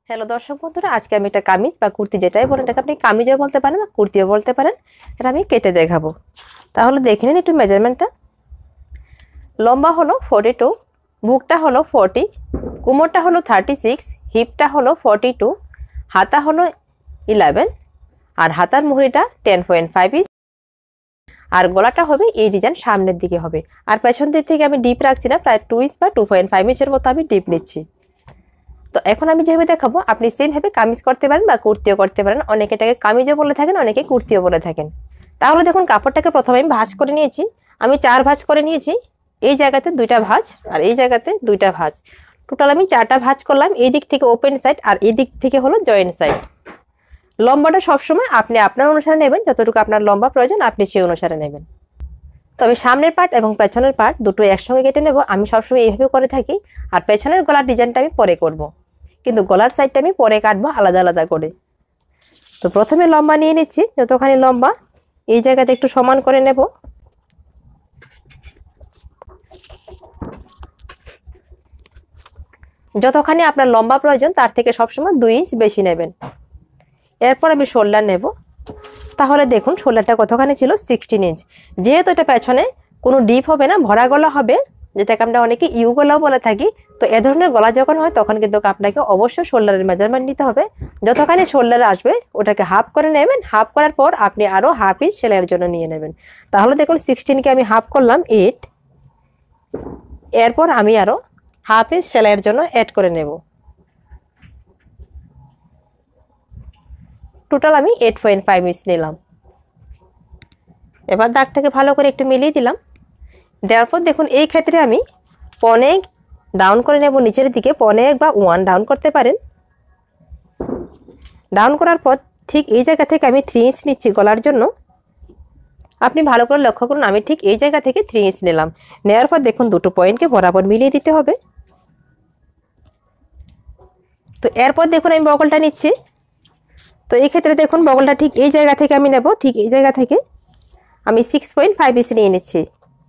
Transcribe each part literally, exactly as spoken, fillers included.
Hello দর্শক বন্ধুরা, আজকে আমি একটা কামিজ বা কুর্তি যেটাই বলেন এটাকে আপনি কামিজও বলতে পারেন বা কুর্তিও বলতে পারেন। এটা আমি কেটে দেখাবো। তাহলে দেখে নিন একটু মেজারমেন্টটা। লম্বা হলো ফোর্টি টু, বুকটা হলো ফোর্টি, কোমরটা হলো থার্টি সিক্স, হিপটা হলো ফোর্টি টু, হাতা হলো ইলেভেন, আর হাতার মুহুরিটা টেন পয়েন্ট ফাইভ ইঞ্চ, আর গলাটা হবে এই ডিজাইন সামনের দিকে হবে। আর পেছন দিক থেকে আমি ডিপ রাখছি না, প্রায় টু ইঞ্চ বা টু পয়েন্ট ফাইভ ইঞ্চের মতো আমি ডিপ নিচ্ছি। তো এখন আমি যেভাবে দেখাবো আপনি সেমভাবে কামিজ করতে পারেন বা কুর্তিও করতে পারেন। অনেকে এটাকে কামিজও বলে থাকেন, অনেকে কুর্তিও বলে থাকেন। তাহলে দেখুন কাপড়টাকে প্রথমে আমি ভাঁজ করে নিয়েছি। আমি চার ভাঁজ করে নিয়েছি। এই জায়গাতে দুইটা ভাঁজ আর এই জায়গাতে দুইটা ভাঁজ, টোটাল আমি চারটা ভাঁজ করলাম। এই দিক থেকে ওপেন সাইড আর এই দিক থেকে হলো জয়েন্ট সাইড। লম্বাটা সবসময় আপনি আপনার অনুসারে নেবেন, যতটুকু আপনার লম্বা প্রয়োজন আপনি সেই অনুসারে নেবেন। তবে সামনের পার্ট এবং পেছনের পার্ট দুটো একসঙ্গে কেটে নেব। আমি সবসময় এইভাবে করে থাকি। আর পেছনের গলার ডিজাইনটা আমি পরে করব, কিন্তু গলার সাইডটা আমি পরে কাটবো আলাদা আলাদা করে। তো প্রথমে লম্বা নিয়ে নিচ্ছি, যতখানি লম্বা এই জায়গাতে একটু সমান করে নেব। যতখানি আপনার লম্বা প্রয়োজন তার থেকে সবসময় দুই ইঞ্চ বেশি নেবেন। এরপর আমি শোল্ডার নেব। তাহলে দেখুন শোল্ডারটা কতখানি ছিল, সিক্সটিন ইঞ্চ। যেহেতু এটা পেছনে কোনো ডিপ হবে না, ভরা গলা হবে, যেটাকে আমরা অনেকে ইউ গলাও বলে থাকি। তো এ ধরনের গলা যখন হয় তখন কিন্তু আপনাকে অবশ্যই শোল্ডারের মেজারমেন্ট নিতে হবে। যতখানি শোল্ডারে আসবে ওটাকে হাফ করে নেবেন। হাফ করার পর আপনি আরও হাফ ইঞ্চ সেলাইয়ের জন্য নিয়ে নেবেন। তাহলে দেখুন সিক্সটিনকে আমি হাফ করলাম এইট। এরপর আমি আরও হাফ ইঞ্চ সেলাইয়ের জন্য অ্যাড করে নেব। টোটাল আমি এইট পয়েন্ট ফাইভ ইঞ্চ নিলাম। এবার দাগটাকে ভালো করে একটু মিলিয়ে দিলাম। দেওয়ার পর দেখুন এই ক্ষেত্রে আমি পনেক ডাউন করে নেব নিচের দিকে। পনেক বা ওয়ান ডাউন করতে পারেন। ডাউন করার পর ঠিক এই জায়গা থেকে আমি থ্রি ইঞ্চ নিচ্ছি গলার জন্য। আপনি ভালো করে লক্ষ্য করুন, আমি ঠিক এই জায়গা থেকে থ্রি ইঞ্চ নিলাম। নেওয়ার পর দেখুন দুটো পয়েন্টকে বরাবর মিলিয়ে দিতে হবে। তো এরপর দেখুন আমি বগলটা নিচ্ছি। তো এই ক্ষেত্রে দেখুন বগলটা ঠিক এই জায়গা থেকে আমি নেব। ঠিক এই জায়গা থেকে আমি সিক্স পয়েন্ট ফাইভ ইঞ্চ নিয়ে নিচ্ছি।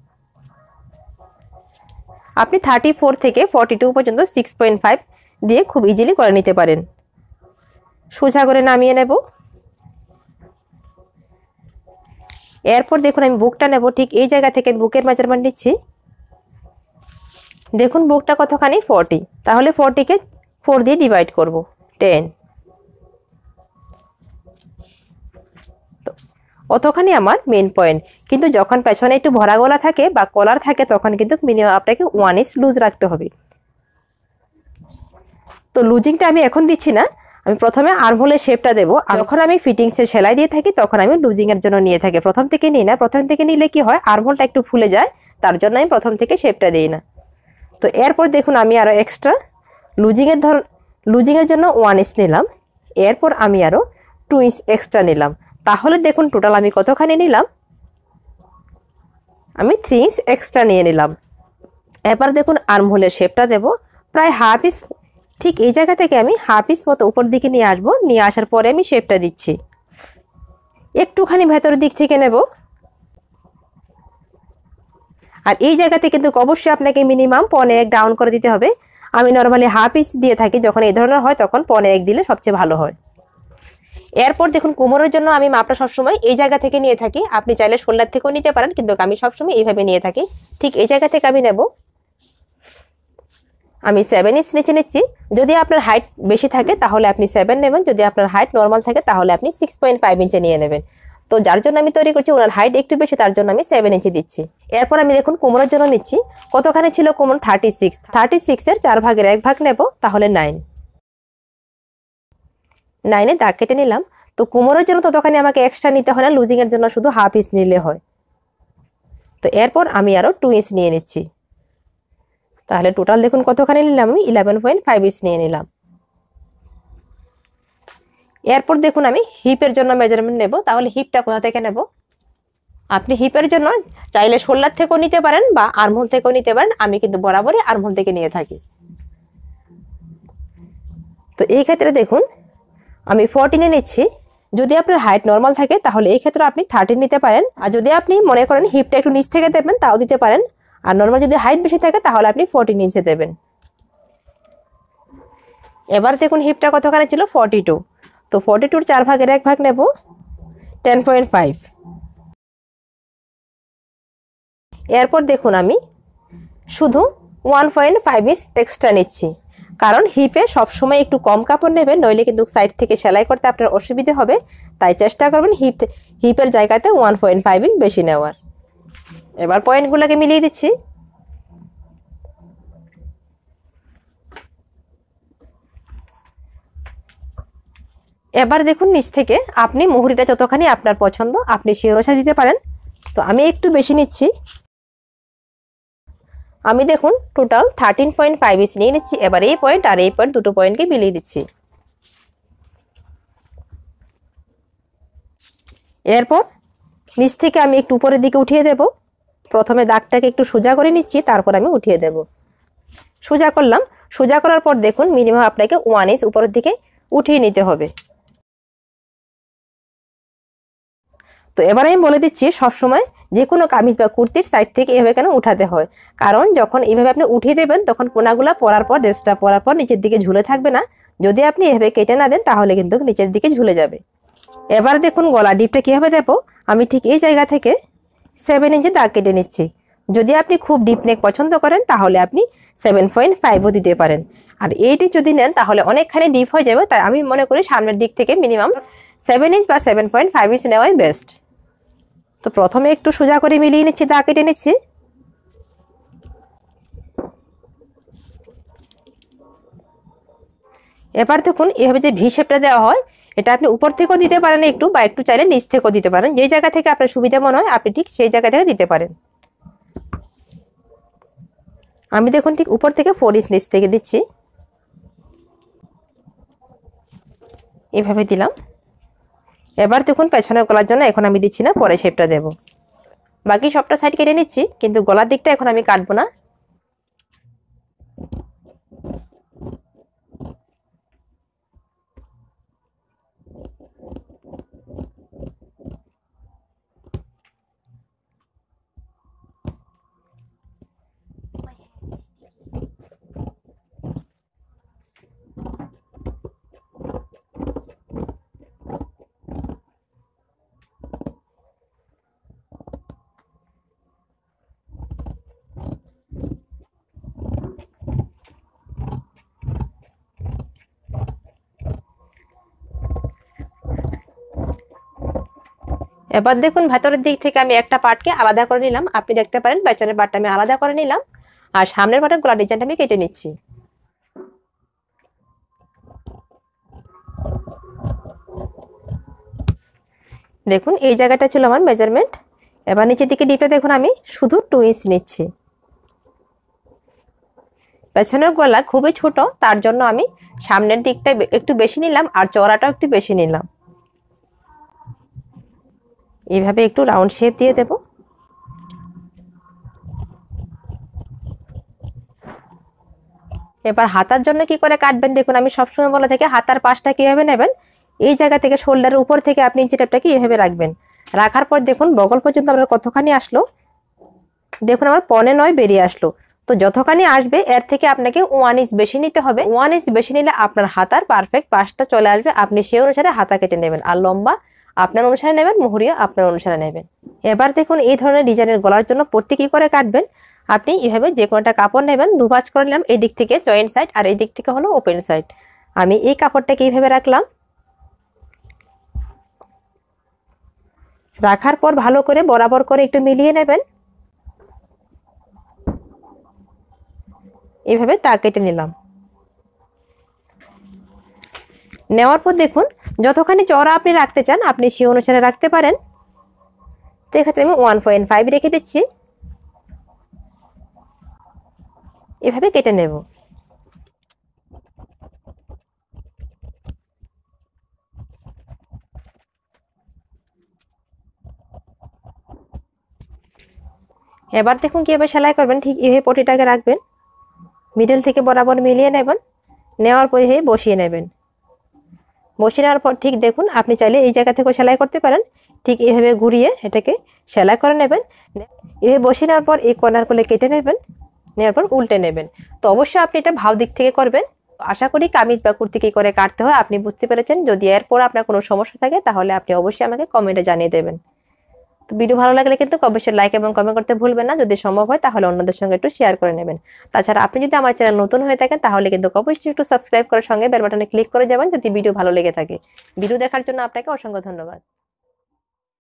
আপনি থার্টি ফোর থেকে ফর্টি টু পর্যন্ত সিক্স পয়েন্ট ফাইভ দিয়ে খুব ইজিলি করে নিতে পারেন। সোজা করে নামিয়ে নেব। এরপর দেখুন আমি বুকটা নেব। ঠিক এই জায়গা থেকে বুকের মেজারমেন্ট নিচ্ছি। দেখুন বুকটা কতখানি, ফর্টি। তাহলে ফর্টিকে ফোর দিয়ে ডিভাইড করব, টেন। অতখানি আমার মেন পয়েন্ট। কিন্তু যখন পেছনে একটু ভরা গলা থাকে বা কলার থাকে তখন কিন্তু মিনিমাম আপনাকে ওয়ান ইঞ্চ লুজ রাখতে হবে। তো লুজিংটা আমি এখন দিচ্ছি না, আমি প্রথমে আর্মহোলের শেপটা দেবো। যখন আমি ফিটিংসের সেলাই দিয়ে থাকি তখন আমি লুজিংয়ের জন্য নিয়ে থাকি। প্রথম থেকে নিই না। প্রথম থেকে নিলে কি হয়, আর্মহোলটা একটু ফুলে যায়, তার জন্য আমি প্রথম থেকে শেপটা দিই না। তো এরপর দেখুন আমি আরও এক্সট্রা লুজিংয়ের ধর লুজিংয়ের জন্য ওয়ান ইঞ্চ নিলাম। এরপর আমি আরও টু ইঞ্চ এক্সট্রা নিলাম। তাহলে দেখুন টোটাল আমি কতখানি নিলাম, আমি থ্রি ইঞ্চ এক্সট্রা নিয়ে নিলাম। এবার দেখুন আর্মহোলের শেপটা দেব। প্রায় হাফ ইঞ্চ, ঠিক এই জায়গা থেকে আমি হাফ ইঞ্চ মতো উপর দিকে নিয়ে আসবো। নিয়ে আসার পরে আমি শেপটা দিচ্ছি। একটুখানি ভেতরের দিক থেকে নেব। আর এই জায়গাতে কিন্তু অবশ্যই আপনাকে মিনিমাম পনে এক ডাউন করে দিতে হবে। আমি নর্মালি হাফ ইঞ্চ দিয়ে থাকি, যখন এই ধরনের হয় তখন পনে এক দিলে সবচেয়ে ভালো হয়। এরপর দেখুন কোমরের জন্য আমি মাপটা সবসময় এই জায়গা থেকে নিয়ে থাকি। আপনি চাইলে শোল্ডার থেকেও নিতে পারেন, কিন্তু আমি সবসময় এইভাবে নিয়ে থাকি। ঠিক এই জায়গা থেকে আমি নেব। আমি সেভেন ইঞ্চ নিচে নিচ্ছি। যদি আপনার হাইট বেশি থাকে তাহলে আপনি সেভেন নেবেন, যদি আপনার হাইট নর্মাল থাকে তাহলে আপনি সিক্স পয়েন্ট ফাইভ ইঞ্চে নিয়ে নেবেন। তো যার জন্য আমি তৈরি করছি ওনার হাইট একটু বেশি, তার জন্য আমি সেভেন ইঞ্চি দিচ্ছি। এরপর আমি দেখুন কোমরের জন্য নিচ্ছি। কতখানি ছিল কোমর, থার্টি সিক্স। থার্টি সিক্সের চার ভাগের এক ভাগ নেব, তাহলে নাইন। নাইনে দাগ কেটে নিলাম। তো কোমরের জন্য ততখানি আমাকে এক্সট্রা নিতে হয় না, লুজিংয়ের জন্য শুধু হাফ ইঞ্চ নিলে হয়। তো এরপর আমি আরও টু ইঞ্চ নিয়ে নিচ্ছি। তাহলে টোটাল দেখুন কতখানি নিলাম, আমি ইলেভেন পয়েন্ট ফাইভ ইঞ্চ নিয়ে নিলাম। এরপর দেখুন আমি হিপের জন্য মেজারমেন্ট নেব। তাহলে হিপটা কোথা থেকে নেব, আপনি হিপের জন্য চাইলে শোল্ডার থেকেও নিতে পারেন বা আর্মহোল থেকেও নিতে পারেন। আমি কিন্তু বরাবরই আর্মহোল থেকে নিয়ে থাকি। তো এই ক্ষেত্রে দেখুন আমি ফোরটিনে নিচ্ছি। যদি আপনার হাইট নর্মাল থাকে তাহলে এই ক্ষেত্রে আপনি থার্টিন নিতে পারেন। আর যদি আপনি মনে করেন হিপটা একটু নিচ থেকে দেবেন তাও দিতে পারেন। আর নর্মাল যদি হাইট বেশি থাকে তাহলে আপনি ফোরটিন ইঞ্চে দেবেন। এবার দেখুন হিপটা কতখানি ছিল ফর্টি টু, তো ফর্টি টুর চার ভাগের এক ভাগ নেব টেন পয়েন্ট ফাইভ। এরপর দেখুন আমি শুধু one point five inch extra নিচ্ছি, কারণ হিপে সবসময় একটু কম কাপড় নেবেন, নইলে কিন্তু সাইড থেকে সেলাই করতে আপনার অসুবিধে হবে। তাই চেষ্টা করবেন হিপ হিপের জায়গাতে ওয়ান পয়েন্ট ফাইভ ইঞ্চ বেশি নেওয়ার। এবার পয়েন্টগুলোকে মিলিয়ে দিচ্ছি। এবার দেখুন নিচ থেকে আপনি মুহুরিটা যতখানি আপনার পছন্দ আপনি সেই অনুসারে দিতে পারেন। তো আমি একটু বেশি নিচ্ছি, আমি দেখুন total thirteen point five inch নিয়ে নিচ্ছি। এবার এই পয়েন্ট আর এই পয়েন্ট দুটো পয়েন্টকে মিলিয়ে দিচ্ছি। এরপর নিচ থেকে আমি একটু উপরের দিকে উঠিয়ে দেব। প্রথমে দাগটাকে একটু সোজা করে নিচ্ছি, তারপর আমি উঠিয়ে দেব। সোজা করলাম, সোজা করার পর দেখুন মিনিমাম আপনাকে ওয়ান ইঞ্চ উপরের দিকে উঠিয়ে নিতে হবে। তো এবার আমি বলে দিচ্ছি সবসময় যে কোনো কামিজ বা কুর্তির সাইড থেকে এভাবে কেন উঠাতে হয়, কারণ যখন এইভাবে আপনি উঠিয়ে দেবেন তখন কোনাগুলা পরার পর ড্রেসটা পরার পর নিচের দিকে ঝুলে থাকবে না। যদি আপনি এভাবে কেটে না দেন তাহলে কিন্তু নিচের দিকে ঝুলে যাবে। এবার দেখুন গলা ডিপটা কীভাবে দেবো, আমি ঠিক এই জায়গা থেকে সেভেন ইঞ্চি দাগ কেটে নিচ্ছি। যদি আপনি খুব ডিপ নেক পছন্দ করেন তাহলে আপনি সেভেন পয়েন্ট ফাইভও দিতে পারেন, আর এইটি যদি নেন তাহলে অনেকখানি ডিপ হয়ে যাবে। তাই আমি মনে করি সামনের দিক থেকে মিনিমাম সেভেন ইঞ্চ বা সেভেন পয়েন্ট ফাইভ ইঞ্চ নেওয়াই বেস্ট। তো প্রথমে একটু সোজা করে মিলিয়ে নিচ্ছি, দাগ কেটে নিচ্ছি। এবার দেখুন এভাবে যে ভি শেপটা দেওয়া হয় এটা আপনি উপর থেকেও দিতে পারেন একটু, বা একটু চাইলে নিচ থেকেও দিতে পারেন। যেই জায়গা থেকে আপনার সুবিধা মনে হয় আপনি ঠিক সেই জায়গা থেকে দিতে পারেন। আমি দেখুন ঠিক উপর থেকে ফোর ইঞ্চ নিচ থেকে দিচ্ছি, এভাবে দিলাম। এবার দেখুন পেছনের গলার জন্য এখন আমি দিচ্ছি না, পরে শেপটা দেব। বাকি সবটা সাইড কেটে নিচ্ছি, কিন্তু গলার দিকটা এখন আমি কাটবো না। এবার দেখুন ভেতরের দিক থেকে আমি একটা পার্টকে আলাদা করে নিলাম, আপনি দেখতে পারেন পেছনের পার্টটা আমি আলাদা করে নিলাম, আর সামনের পার্টের গলা ডিজাইনটা আমি কেটে নিচ্ছি। দেখুন এই জায়গাটা ছিল আমার মেজারমেন্ট। এবার নিচের দিকে ডিপটা দেখুন আমি শুধু টু ইঞ্চ নিচ্ছি। পেছনের গলা খুবই ছোট, তার জন্য আমি সামনের দিকটা একটু বেশি নিলাম আর চওড়াটাও একটু বেশি নিলাম। এইভাবে একটু রাউন্ড শেপ দিয়ে দেব। এবার হাতার জন্য কি করে কাটবেন দেখুন, আমি সবসময় বলে থাকি হাতার পাশটা কিভাবে নেবেন, এই জায়গা থেকে শোল্ডারের উপর থেকে আপনি ইঞ্চি টেপটাকে এইভাবে রাখবেন। রাখার পর দেখুন বগল পর্যন্ত আমার কতখানি আসলো, দেখুন আমার পনে নয় বেরিয়ে আসলো। তো যতখানি আসবে এর থেকে আপনাকে ওয়ান ইঞ্চ বেশি নিতে হবে। ওয়ান ইঞ্চ বেশি নিলে আপনার হাতার পারফেক্ট পাশটা চলে আসবে, আপনি সেই অনুসারে হাতা কেটে নেবেন। আর লম্বা আপনার অনুসারে নেবেন, মুহুরিও আপনার অনুসারে নেবেন। এবার দেখুন এই ধরনের ডিজাইনের গলার জন্য পট্টি কি করে কাটবেন, আপনি এইভাবে যে কোনোটা কাপড় নেবেন, দুভাঁজ করে নিলাম। এই দিক থেকে জয়েন্ট সাইড আর এই দিক থেকে হলো ওপেন সাইড। আমি এই কাপড়টাকে এইভাবে রাখলাম, রাখার পর ভালো করে বরাবর করে একটু মিলিয়ে নেবেন। এইভাবে দাগ কেটে নিলাম। নেওয়ার পর দেখুন যতখানি চওড়া আপনি রাখতে চান আপনি সেই অনুসারে রাখতে পারেন। তো এক্ষেত্রে আমি ওয়ান পয়েন্ট ফাইভ রেখে দিচ্ছি, এভাবে কেটে নেব। এবার দেখুন কিভাবে সেলাই করবেন, ঠিক এইভাবে পটিটাকে রাখবেন, মিডল থেকে বরাবর মিলিয়ে নেবেন, নেওয়ার পরে বসিয়ে নেবেন। বসিয়ে নেওয়ার পর ঠিক দেখুন আপনি চাইলে এই জায়গা থেকেও সেলাই করতে পারেন, ঠিক এইভাবে ঘুরিয়ে এটাকে সেলাই করে নেবেন। এভাবে বসিয়ে নেওয়ার পর এই কর্নারগুলো কেটে নেবেন, নেওয়ার পর উল্টে নেবেন। তো অবশ্যই আপনি এটা ভাব দিক থেকে করবেন, আশা করি কামিজ বা কুর্তি কী করে কাটতে হয় আপনি বুঝতে পেরেছেন। যদি এরপর আপনার কোনো সমস্যা থাকে তাহলে আপনি অবশ্যই আমাকে কমেন্টে জানিয়ে দেবেন। তো ভিডিও ভালো লাগলে কিন্তু অবশ্যই লাইক এবং কমেন্ট করতে ভুলবেন না। যদি সম্ভব হয় তাহলে অন্যদের সঙ্গে একটু শেয়ার করে নেবেন। তাছাড়া আপনি যদি আমার চ্যানেল নতুন হয়ে থাকেন তাহলে কিন্তু অবশ্যই একটু সাবস্ক্রাইব করে সঙ্গে বেল বাটনে ক্লিক করে যাবেন যদি ভিডিও ভালো লেগে থাকে। ভিডিও দেখার জন্য আপনাকে অসংখ্য ধন্যবাদ।